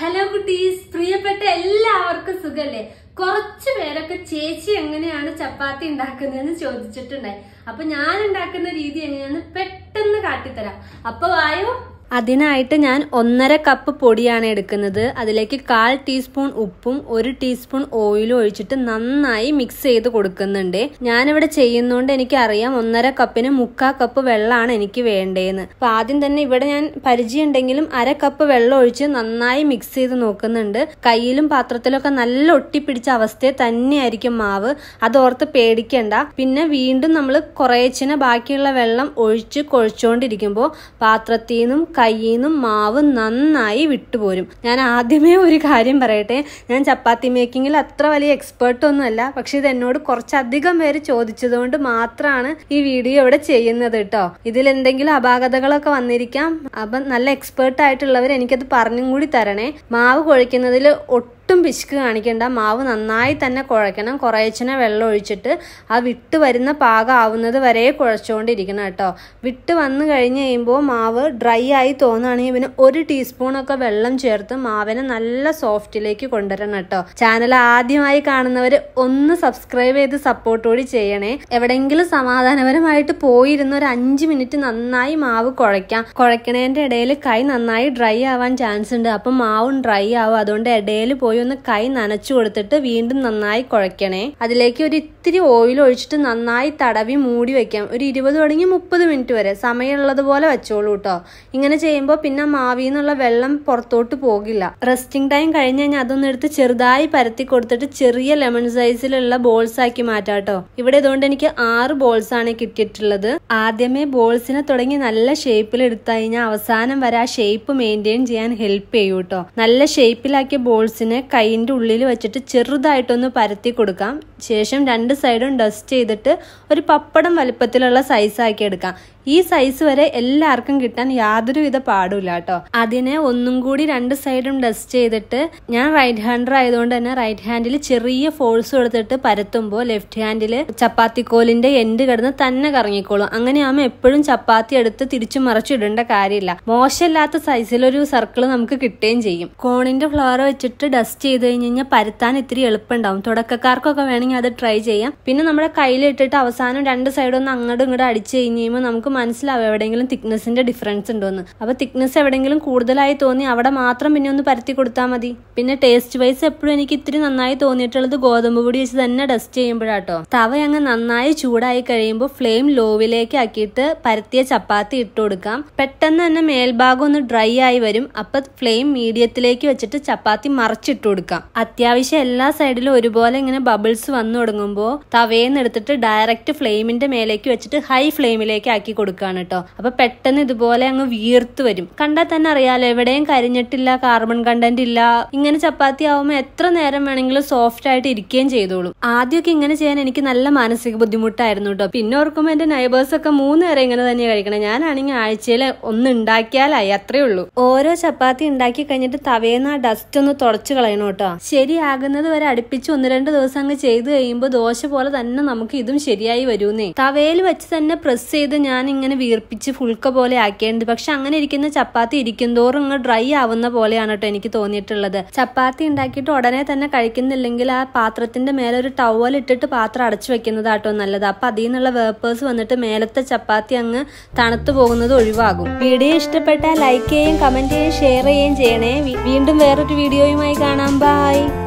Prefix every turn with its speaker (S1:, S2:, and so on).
S1: Hello കുട്ടീസ്, പ്രിയപ്പെട്ട എല്ലാവർക്കും സുഖല്ലേ? കുറച്ചു പേരൊക്കെ ചേച്ചി എങ്ങനെയാണ് ചപ്പാത്തി ഉണ്ടാക്കുന്നതെന്ന് ചോദിച്ചിട്ടുണ്ടായി. അപ്പൊ ഞാൻ ഉണ്ടാക്കുന്ന രീതി എങ്ങനെയാന്ന് പെട്ടെന്ന് കാട്ടിത്തരാം. അപ്പൊ വായോ. അതിനായിട്ട് ഞാൻ 1.5 കപ്പ് പൊടിയാണ് എടുക്കുന്നത്. അതിലേക്ക് 1/4 ടീസ്പൂൺ ഉപ്പും 1 ടീസ്പൂൺ ഓയിലും ഒഴിച്ചിട്ട് നന്നായി മിക്സ് ചെയ്ത് കൊടുക്കുന്നുണ്ട്. ഞാനിവിടെ ചെയ്യുന്നോണ്ട് എനിക്കറിയാം 1.5 കപ്പിന് 3/4 കപ്പ് വെള്ളമാണ് എനിക്ക് വേണ്ടതെന്ന്. അപ്പൊ ആദ്യം തന്നെ ഇവിടെ ഞാൻ പരിചയം ഉണ്ടെങ്കിലും 1/2 കപ്പ് വെള്ളം ഒഴിച്ച് നന്നായി മിക്സ് ചെയ്ത് നോക്കുന്നുണ്ട്. കയ്യിലും പാത്രത്തിലൊക്കെ നല്ല ഒട്ടിപ്പിടിച്ച അവസ്ഥയിൽ തന്നെയായിരിക്കും മാവ്, അതോർത്ത് പേടിക്കണ്ട. പിന്നെ വീണ്ടും നമ്മൾ കുറേച്ചിനെ ബാക്കിയുള്ള വെള്ളം ഒഴിച്ച് കുഴച്ചുകൊണ്ടിരിക്കുമ്പോൾ പാത്രത്തിൽ നിന്നും കയ്യിന്നും മാവ് നന്നായി വിട്ടുപോരും. ഞാൻ ആദ്യമേ ഒരു കാര്യം പറയട്ടെ, ഞാൻ ചപ്പാത്തി മേക്കിങ്ങിൽ അത്ര വലിയ എക്സ്പേർട്ട് ഒന്നുമല്ല. പക്ഷെ ഇത് എന്നോട് കുറച്ചധികം പേര് ചോദിച്ചതുകൊണ്ട് മാത്രമാണ് ഈ വീഡിയോ ഇവിടെ ചെയ്യുന്നത് കേട്ടോ. ഇതിൽ എന്തെങ്കിലും അപാകതകളൊക്കെ വന്നിരിക്കാം. അപ്പം നല്ല എക്സ്പേർട്ട് ആയിട്ടുള്ളവർ എനിക്കത് പറഞ്ഞും കൂടി തരണേ. മാവ് കുഴയ്ക്കുന്നതിൽ ഒട്ടും പിശുക്ക് കാണിക്കണ്ട. മാവ് നന്നായി തന്നെ കുഴയ്ക്കണം. കുറേച്ചനെ വെള്ളം ഒഴിച്ചിട്ട് ആ വിട്ട് വരുന്ന പാകം ആവുന്നത് വരെ കുഴച്ചുകൊണ്ടിരിക്കണം കേട്ടോ. വിട്ട് വന്നു കഴിഞ്ഞ് കഴിയുമ്പോൾ മാവ് ഡ്രൈ ആയി തോന്നുകയാണെങ്കിൽ പിന്നെ 1 ടീസ്പൂണൊക്കെ വെള്ളം ചേർത്ത് മാവിനെ നല്ല സോഫ്റ്റിലേക്ക് കൊണ്ടുവരണം കേട്ടോ. ചാനൽ ആദ്യമായി കാണുന്നവർ ഒന്ന് സബ്സ്ക്രൈബ് ചെയ്ത് സപ്പോർട്ട് കൂടി ചെയ്യണേ. എവിടെയെങ്കിലും സമാധാനപരമായിട്ട് പോയിരുന്ന ഒരു 5 മിനിറ്റ് നന്നായി മാവ് കുഴയ്ക്കാം. കുഴക്കണേന്റെ ഇടയിൽ കൈ നന്നായി ഡ്രൈ ആവാൻ ചാൻസ് ഉണ്ട്. അപ്പം മാവും ഡ്രൈ ആവും. അതുകൊണ്ട് ഇടയിൽ പോയി ഒന്ന് കൈ നനച്ചു കൊടുത്തിട്ട് വീണ്ടും നന്നായി കുഴയ്ക്കണേ. അതിലേക്ക് ഒരു ഇത്തിരി ഓയിൽ ഒഴിച്ചിട്ട് നന്നായി തടവി മൂടി വെക്കാം. ഒരു 20 തുടങ്ങി 30 മിനിറ്റ് വരെ സമയമുള്ളത് പോലെ വെച്ചോളൂ കേട്ടോ. ഇങ്ങനെ ചെയ്യുമ്പോൾ പിന്നെ മാവിൽ നിന്നുള്ള വെള്ളം പുറത്തോട്ട് പോകില്ല. റെസ്റ്റിംഗ് ടൈം കഴിഞ്ഞ് കഴിഞ്ഞാൽ അതൊന്നും എടുത്ത് ചെറുതായി പരത്തി കൊടുത്തിട്ട് ചെറിയ ലെമൺ സൈസിലുള്ള ബോൾസ് ആക്കി മാറ്റാം കേട്ടോ. ഇവിടെ ഇതുകൊണ്ട് എനിക്ക് 6 ബോൾസ് ആണ് കിട്ടിയിട്ടുള്ളത്. ആദ്യമേ ബോൾസിനെ തുടങ്ങി നല്ല ഷേപ്പിൽ എടുത്തു കഴിഞ്ഞാൽ അവസാനം വരെ ആ ഷേപ്പ് മെയിൻറ്റെയിൻ ചെയ്യാൻ ഹെൽപ്പ് ചെയ്യൂ കേട്ടോ. നല്ല ഷേപ്പിലാക്കിയ ബോൾസിനെ കൈയിന്റെ ഉള്ളിൽ വെച്ചിട്ട് ചെറുതായിട്ടൊന്ന് പരത്തി കൊടുക്കാം. ശേഷം 2 സൈഡും ഡസ്റ്റ് ചെയ്തിട്ട് ഒരു പപ്പടം വലുപ്പത്തിലുള്ള സൈസ് ആക്കി എടുക്കാം. ഈ സൈസ് വരെ എല്ലാവർക്കും കിട്ടാൻ യാതൊരുവിധ പാടില്ല കേട്ടോ. അതിനെ ഒന്നും കൂടി 2 സൈഡും ഡസ്റ്റ് ചെയ്തിട്ട്, ഞാൻ റൈറ്റ് ഹാൻഡർ ആയതുകൊണ്ട് തന്നെ റൈറ്റ് ഹാൻഡിൽ ചെറിയ ഫോഴ്സ് കൊടുത്തിട്ട് പരത്തുമ്പോൾ ലെഫ്റ്റ് ഹാൻഡിൽ ചപ്പാത്തിക്കോലിന്റെ എൻഡ് കിടന്ന് തന്നെ കറങ്ങിക്കോളും. അങ്ങനെയാകുമ്പോൾ എപ്പോഴും ചപ്പാത്തി എടുത്ത് തിരിച്ചു മറിച്ചിടേണ്ട കാര്യമില്ല. മോശമില്ലാത്ത സൈസിലൊരു സർക്കിൾ നമുക്ക് കിട്ടുകയും ചെയ്യും. കോണിന്റെ ഫ്ലവർ വെച്ചിട്ട് ഡസ്റ്റ് ചെയ്ത് കഴിഞ്ഞ് കഴിഞ്ഞാൽ പരത്താൻ ഇത്തിരി എളുപ്പമുണ്ടാവും. തുടക്കക്കാർക്കൊക്കെ വേണമെങ്കിൽ അത് ട്രൈ ചെയ്യാം. പിന്നെ നമ്മുടെ കയ്യിലിട്ടിട്ട് അവസാനം 2 സൈഡൊന്ന് അങ്ങോട്ടും ഇങ്ങോട്ട് അടിച്ചു കഴിഞ്ഞ് കഴിയുമ്പോൾ നമുക്ക് മനസ്സിലാവും എവിടെയെങ്കിലും തിക്നെസിന്റെ ഡിഫറൻസ് ഉണ്ടോന്ന്. അപ്പൊ തിക്നെസ് എവിടെയെങ്കിലും കൂടുതലായി തോന്നി അവിടെ മാത്രം പിന്നെ ഒന്ന് പരത്തി കൊടുത്താൽ മതി. പിന്നെ ടേസ്റ്റ് വൈസ് എപ്പോഴും എനിക്ക് ഇത്തിരി നന്നായി തോന്നിയിട്ടുള്ളത് ഗോതമ്പ് പൊടി വെച്ച് തന്നെ ഡസ്റ്റ് ചെയ്യുമ്പോഴാട്ടോ. തവ അങ്ങ് നന്നായി ചൂടായി കഴിയുമ്പോൾ ഫ്ലെയിം ലോവിലേക്ക് ആക്കിയിട്ട് പരത്തിയ ചപ്പാത്തി ഇട്ട് കൊടുക്കാം. പെട്ടെന്ന് തന്നെ മേൽഭാഗം ഒന്ന് ഡ്രൈ ആയി വരും. അപ്പൊ ഫ്ലെയിം മീഡിയത്തിലേക്ക് വെച്ചിട്ട് ചപ്പാത്തി മറിച്ചിട്ട് കൊടുക്കാം. അത്യാവശ്യം എല്ലാ സൈഡിലും ഒരുപോലെ ഇങ്ങനെ ബബിൾസ് വന്നു തുടങ്ങുമ്പോൾ തവേന്ന് എടുത്തിട്ട് ഡയറക്റ്റ് ഫ്ലെയിമിന്റെ മേലേക്ക് വെച്ചിട്ട് ഹൈ ഫ്ലെയിമിലേക്ക് ആക്കി കൊടുക്കാണ് കേട്ടോ. അപ്പൊ പെട്ടെന്ന് ഇതുപോലെ അങ്ങ് വീർത്ത് വരും. കണ്ടാൽ തന്നെ അറിയാലോ, എവിടെയും കരിഞ്ഞിട്ടില്ല, കാർബൺ കണ്ടന്റ് ഇല്ല. ഇങ്ങനെ ചപ്പാത്തി ആവുമ്പോൾ എത്ര നേരം വേണമെങ്കിലും സോഫ്റ്റ് ആയിട്ട് ഇരിക്കുകയും ചെയ്തോളും. ആദ്യമൊക്കെ ഇങ്ങനെ ചെയ്യാൻ എനിക്ക് നല്ല മാനസിക ബുദ്ധിമുട്ടായിരുന്നു കേട്ടോ. പിന്നെ ഓർക്കുമ്പോൾ എന്റെ നൈബേഴ്സ് ഒക്കെ 3 നേരം ഇങ്ങനെ തന്നെ കഴിക്കണം. ഞാനാണെങ്കിൽ ആഴ്ചയിൽ 1 ഉണ്ടാക്കിയാലായി, അത്രേ ഉള്ളൂ. ഓരോ ചപ്പാത്തി ഉണ്ടാക്കി കഴിഞ്ഞിട്ട് തവേന്ന് ആ ഡസ്റ്റ് ഒന്ന് തുടച്ചു കളയണം കേട്ടോ. ശരിയാകുന്നത് വരെ അടുപ്പിച്ച് 1-2 ദിവസം അങ്ങ് ചെയ്ത് കഴിയുമ്പോൾ ദോശ പോലെ തന്നെ നമുക്ക് ഇതും ശരിയായി വരുന്നേ. തവയിൽ വെച്ച് തന്നെ പ്രസ് ചെയ്ത് ഞാൻ ഇങ്ങനെ വീർപ്പിച്ച് ഫുൾക്ക പോലെ ആക്കിയിട്ടുണ്ട്. പക്ഷെ അങ്ങനെ ഇരിക്കുന്ന ചപ്പാത്തി ഇരിക്കുന്തോറും ഇങ്ങ് ഡ്രൈ ആവുന്ന പോലെയാണ് കേട്ടോ എനിക്ക് തോന്നിയിട്ടുള്ളത്. ചപ്പാത്തി ഉണ്ടാക്കിയിട്ട് ഉടനെ തന്നെ കഴിക്കുന്നില്ലെങ്കിൽ ആ പാത്രത്തിന്റെ മേലെ ഒരു ടവൽ ഇട്ടിട്ട് പാത്രം അടച്ചു വെക്കുന്നതാട്ടോ നല്ലത്. അപ്പൊ അതിൽ നിന്നുള്ള വേപ്പേഴ്സ് വന്നിട്ട് മേലത്തെ ചപ്പാത്തി അങ്ങ് തണുത്തു പോകുന്നത് ഒഴിവാകും. വീഡിയോ ഇഷ്ടപ്പെട്ടാൽ ലൈക്ക് ചെയ്യുകയും കമന്റ് ചെയ്യുകയും ഷെയർ ചെയ്യുകയും ചെയ്യണേ. വീണ്ടും വേറൊരു വീഡിയോയുമായി കാണാം. ബൈ.